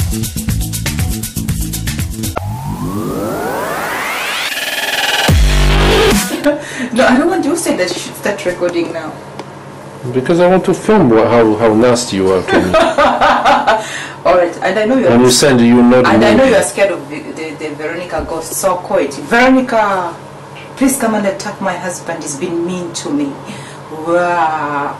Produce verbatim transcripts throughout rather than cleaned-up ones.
No, I don't want you to say that you should start recording now. Because I want to film how, how nasty you are to me. Alright, and I know you're... And you said you're not... And I know you're scared of the, the, the Veronica ghost, so call it. Veronica, please come and attack my husband. He's been mean to me. Wow.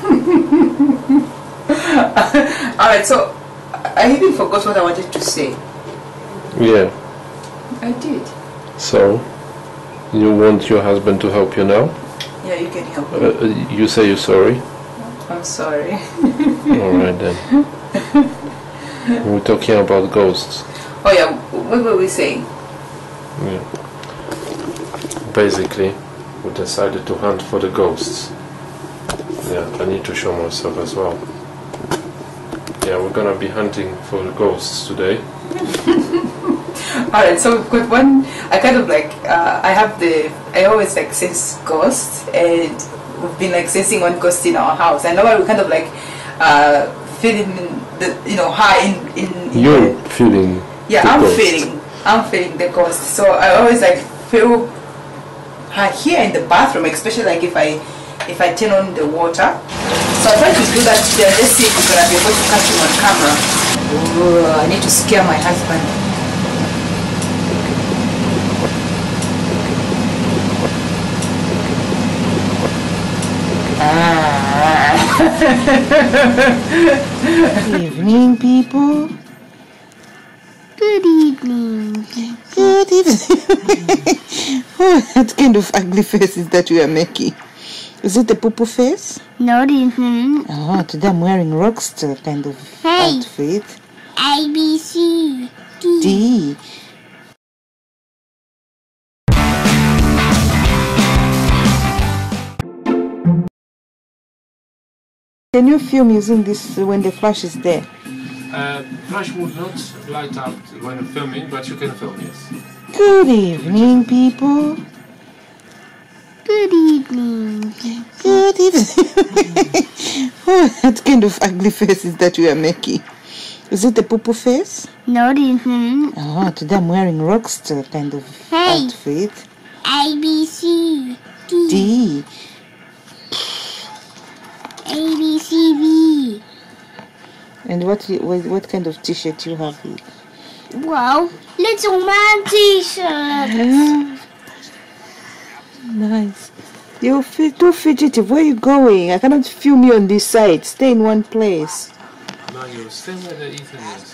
Alright, so I even forgot what I wanted to say. Yeah. I did. So, you want your husband to help you now? Yeah, you can help me. Uh, you say you're sorry? I'm sorry. Alright then. We're talking about ghosts. Oh yeah, what were we saying? Yeah. Basically, we decided to hunt for the ghosts. Yeah, I need to show myself as well. Yeah, we're gonna be hunting for the ghosts today. Alright, so we've got one, I kind of like, uh, I have the, I always like sense ghosts, and we've been like sensing one ghost in our house. And now we're kind of like uh, feeling the, you know, high in... in, in You're the, feeling Yeah, the I'm ghost. feeling, I'm feeling the ghost. So I always like feel high here in the bathroom, especially like if I, if I turn on the water. So I try to do that today, let's see if we're going to be able to catch him on camera. Ooh, I need to scare my husband. Good evening, people. Good evening. Good evening. Oh, what kind of ugly face is that you are making? Is it the poo-poo face? No, it isn't. Oh, today I'm wearing rockstar kind of Hey. outfit. A, B, C, D. D. Can you film using this when the flash is there? Uh, flash would not light up when filming, but you can film, yes. Good evening, people. Good evening. Good evening. Oh, what kind of ugly face is that you are making? Is it the poo-poo face? No, it isn't. Oh, today I'm wearing rockstar kind of Hey. outfit. A, B, C, D. D. A, B, C, D. And what you- what, what kind of t-shirt you have here? Wow, little man t-shirt. Nice. You're fi- too fidgety. Where are you going? I cannot film you on this side. Stay in one place. No, you're still with the Ethan, yes.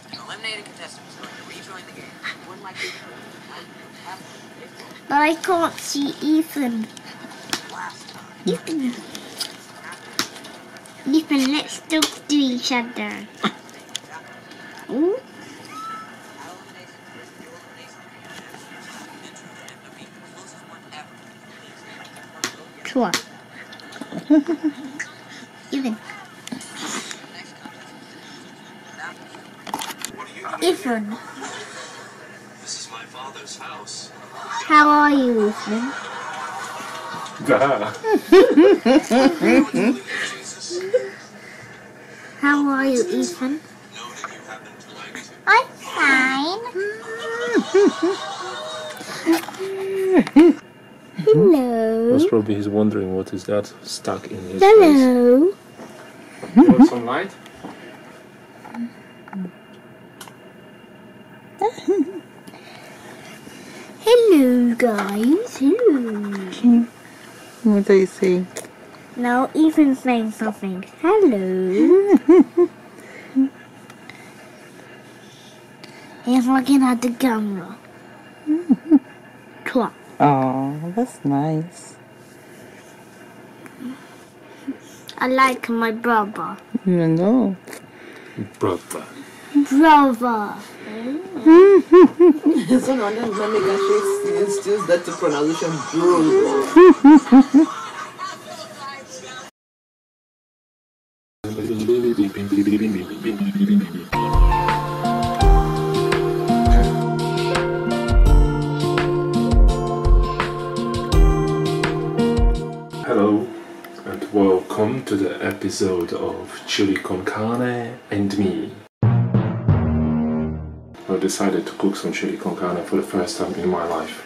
But I can't see Ethan. Ethan. Ethan, let's talk to each other. Ooh. Sure. Ethan. Ethan. This is my father's house. How are you, Ethan? How are you, Ethan? I'm fine. Hello. Most probably he's wondering what is that stuck in his Hello. face. Want some light? Hello, guys. Hello. What are you saying? Now Ethan's saying something. Hello. He's looking at the camera. Twat. Oh, that's nice. I like my brother. You know. Brother. Brother. So no wonder Mamika still that pronunciation, bro. Hello and welcome to the episode of Chili con Carne and Me. I decided to cook some chili con carne for the first time in my life.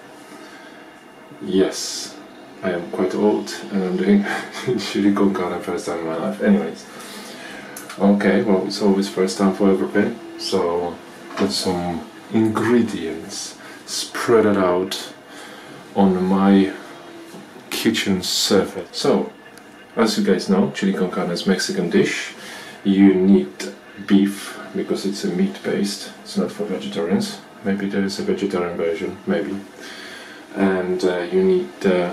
Yes, I am quite old and I'm doing chili con carne first time in my life. Anyways, okay, well, it's always first time for everything. So put some ingredients, spread it out on my kitchen surface. So, as you guys know, chili con carne is a Mexican dish. You need beef because it's a meat based. It's not for vegetarians. Maybe there is a vegetarian version, maybe. And uh, you need, uh,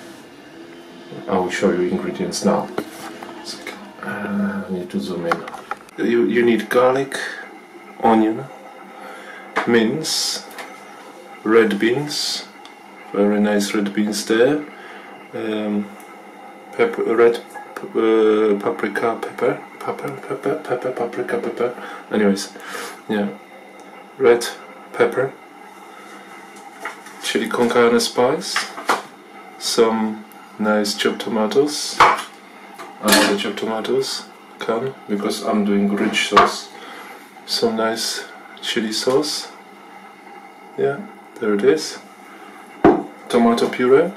I will show you ingredients now. Uh, I need to zoom in. You, you need garlic, onion, mince, red beans, very nice red beans there, um, pepper, red uh, paprika pepper, pepper, pepper, pepper, paprika pepper, anyways, yeah, red pepper, chili con carne spice, some nice chopped tomatoes, uh, the chopped tomatoes can, because I'm doing rich sauce, some nice chili sauce, yeah, there it is, tomato puree,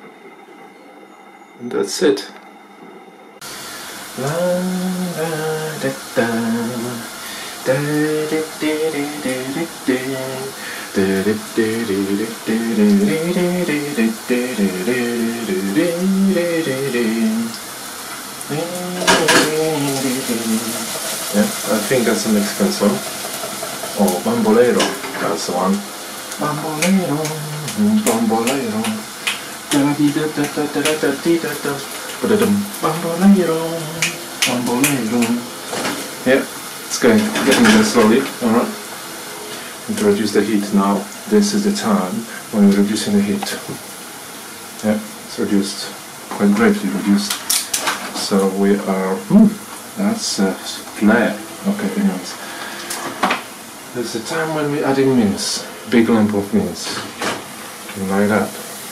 and that's it. Yeah, I think that's a Mexican song. Oh, Bambolero, that's the one. Bambolero, Bambolero, Bambolero, Bambolero. Yeah, it's going, getting there slowly. Alright. Introduce the heat now. This is the time when we're reducing the heat. Yeah, it's reduced, quite greatly reduced. So we are, hmm, that's a flare. Okay, anyways. There's a time when we're adding mince, big lump of mince, like that.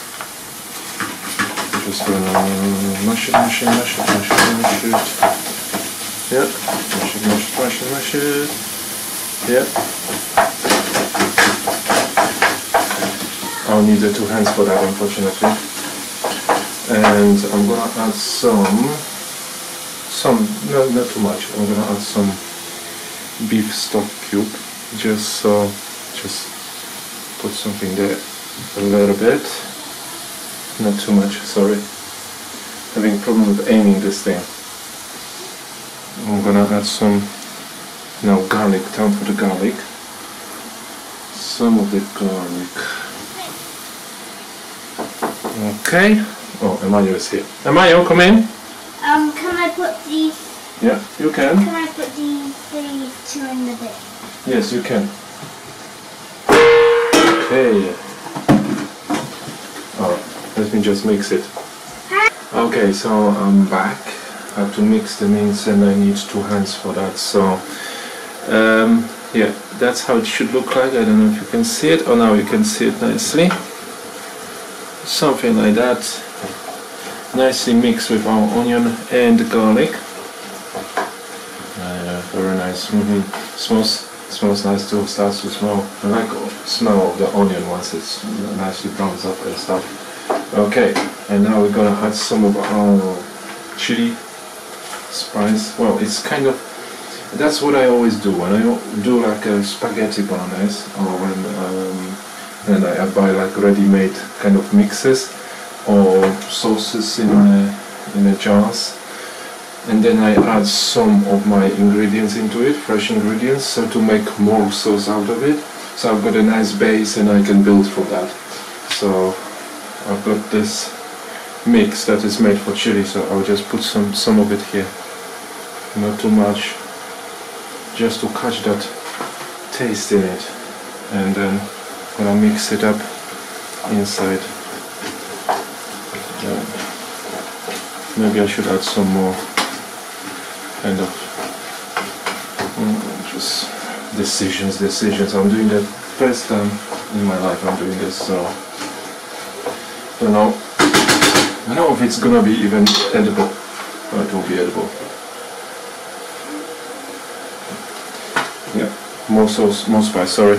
Just gonna mash it, mash it, mash it, mash it, mash it. Yeah, mash it, mash it, mash it, mash it. Yeah. I'll need the two hands for that, unfortunately. And I'm gonna add some, some, no, not too much. I'm gonna add some beef stock cube. Just so, just put something there, a little bit, not too much, sorry, having problem with aiming this thing. I'm gonna add some, now garlic, time for the garlic, some of the garlic, okay, oh, Emmanuel is here. Emmanuel, come in. Um, can I put these, Yeah, you can. can I put these, these two in the bin? Yes, you can. Okay. Alright, let me just mix it. Okay, so I'm back. I have to mix the mince and I need two hands for that. So, um, yeah, that's how it should look like. I don't know if you can see it. Oh, now you can see it nicely. Something like that. Nicely mixed with our onion and garlic. Uh, very nice. Mm-hmm. Smells. Smells nice too, starts to smell. I like the smell of the onion once it's nicely browns up and stuff. Okay, and now we're gonna add some of our chili spice. Well, it's kind of, that's what I always do when I do like a spaghetti bolognese, or when um, and I buy like ready-made kind of mixes or sauces in a, in a jars. And then I add some of my ingredients into it, fresh ingredients, so to make more sauce out of it. So I've got a nice base and I can build from that. So I've got this mix that is made for chili, so I'll just put some, some of it here. Not too much, just to catch that taste in it. And then I'm gonna mix it up inside. Yeah. Maybe I should add some more. Kind of mm, just decisions, decisions. I'm doing that first time in my life. I'm doing this, so I don't know. I don't know if it's gonna be even edible, but it will be edible. Yeah. more sauce, more spice, sorry.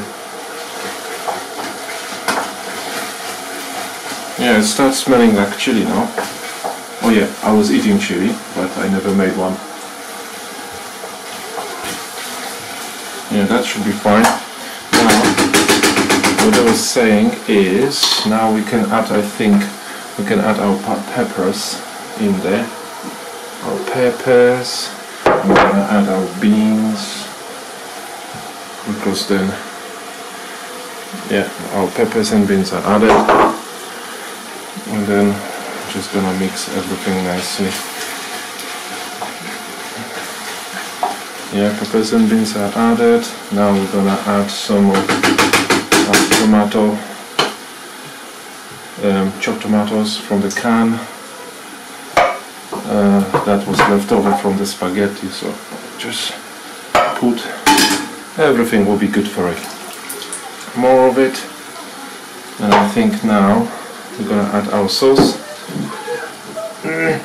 Yeah, it starts smelling like chili now. Oh yeah, I was eating chili, but I never made one. Yeah, that should be fine. Now, what I was saying is, now we can add, I think, we can add our peppers in there. Our peppers, we're gonna add our beans, because then, yeah, our peppers and beans are added, and then just gonna mix everything nicely. Yeah, peppers and beans are added. Now we're gonna add some of our tomato, um, chopped tomatoes from the can. Uh, that was left over from the spaghetti, so just put everything will be good for it. More of it, and I think now we're gonna add our sauce. Mm.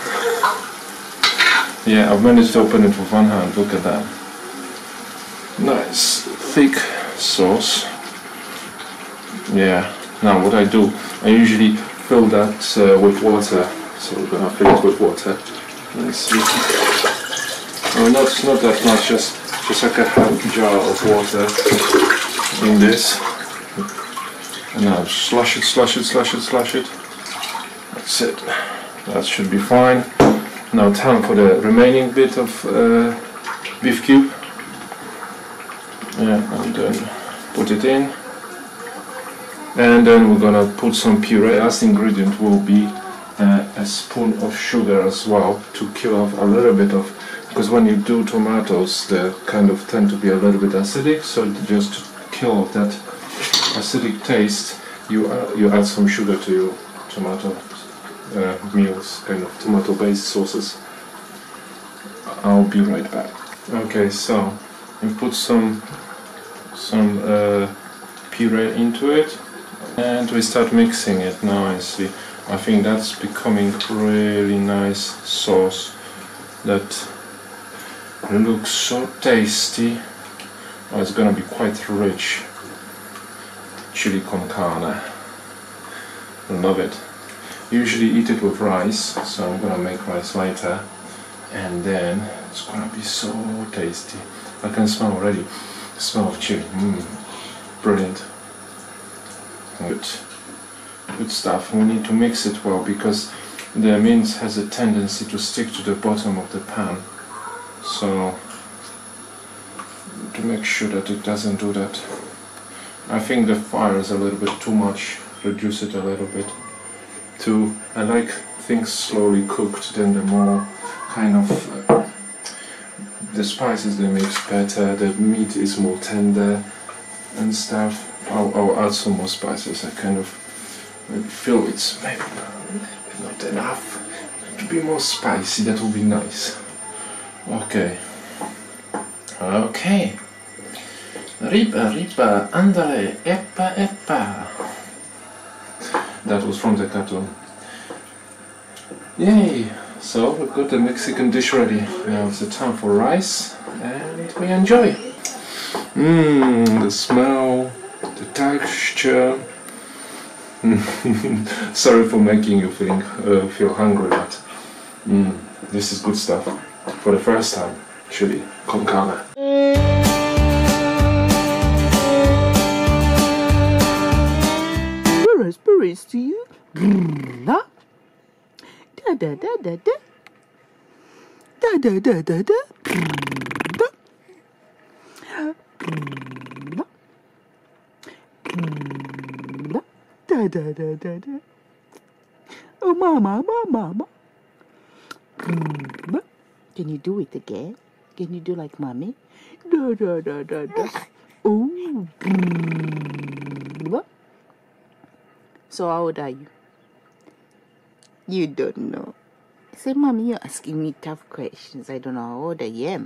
Yeah, I've managed to open it with one hand, look at that. Nice, thick sauce. Yeah, now what I do, I usually fill that uh, with water. So we're gonna fill it with water. Let's see. Oh, not, not that much, just, just like a half jar of water in this. And now slush it, slush it, slush it, slush it. That's it. That should be fine. Now time for the remaining bit of uh, beef cube. Yeah, and then put it in. And then we're gonna put some puree. Last ingredient will be uh, a spoon of sugar as well, to kill off a little bit of, because when you do tomatoes they kind of tend to be a little bit acidic, so just to kill off that acidic taste, you uh, you add some sugar to your tomato uh, meals, kind of tomato based sauces. I'll be right back. Okay, so you put some some uh, puree into it, and we start mixing it. Now I see, I think that's becoming really nice sauce that looks so tasty. Oh, it's gonna be quite rich. Chili con carne. Love it. Usually eat it with rice, so I'm gonna make rice later, and then it's gonna be so tasty. I can smell already the smell of chili. Mm, brilliant. Good. Good stuff. We need to mix it well, because the mince has a tendency to stick to the bottom of the pan, so to make sure that it doesn't do that. I think the fire is a little bit too much. Reduce it a little bit. Too. I like things slowly cooked, then the more kind of uh, the spices they mix better, the meat is more tender and stuff. I'll, I'll add some more spices. I kind of feel it's maybe not enough. To be more spicy, that would be nice. Okay. Okay. Ripa, ripa, andale, eppa, eppa. That was from the cartoon. Yay! So we've got the Mexican dish ready. Now it's the time for rice, and we enjoy. Mmm, the smell, the texture. Sorry for making you feeling uh, feel hungry, but mm, this is good stuff. For the first time, chili con carne. Raspberries to you. Da da da da da. Da da da da da. Da da da da da. Oh, mama, mama, mama. Can you do it again? Can you do like mommy? Da da da da da. Oh. So how old are you? You don't know. Say, mommy, you're asking me tough questions. I don't know how old I am.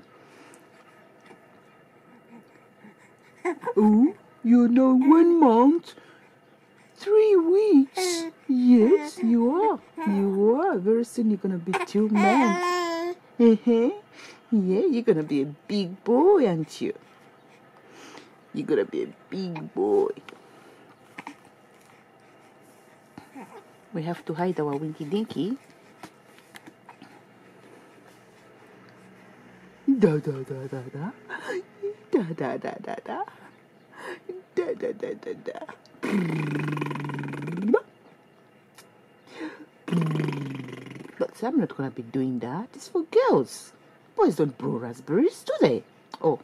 Oh, you're now one month, three weeks. Yes, you are. You are. Very soon you're gonna be two months. Uh-huh. Yeah, you're gonna be a big boy, aren't you? You're gonna be a big boy. We have to hide our Winky Dinky. Da da da da da. Da da da da da. Da da da da da. But I'm not gonna be doing that. It's for girls. Boys don't blow raspberries, do they? Oh,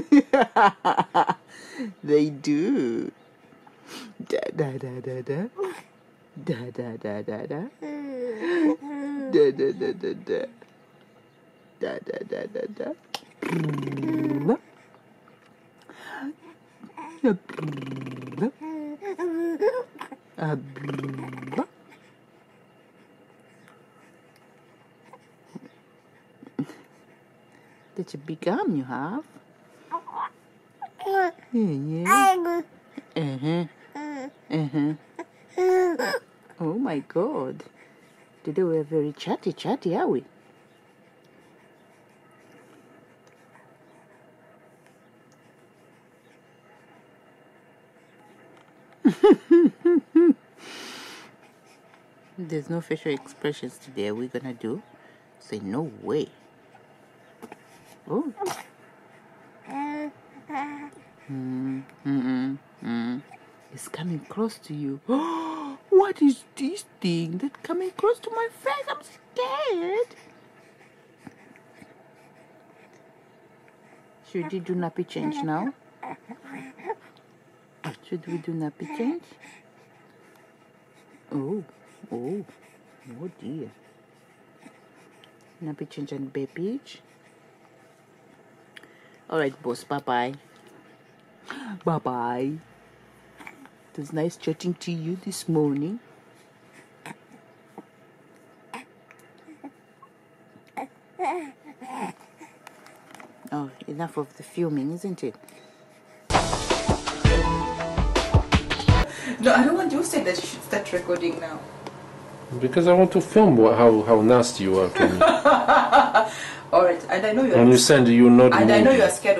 they do. Da da da da da. Da da da da da. Da da da da da. Da da da da da. That's a big arm you have. Yeah, yeah. Uh-huh. Uh-huh. Oh my God. Today we're very chatty chatty, are we? There's no facial expressions today. We're gonna do say no way. Oh. Mm, mm, mm. It's coming close to you. What is this thing that's coming close to my face? I'm scared. Should we do nappy change now? Should we do nappy change? Oh, oh, oh dear. Nappy change and baby. Alright, boss, bye-bye. Bye-bye. It was nice chatting to you this morning. Oh, enough of the filming, isn't it? No, I don't want you said that you should start recording now. Because I want to film what, how how nasty you are to me. Alright, and I know you're And you said you're not and I know moving. you're scared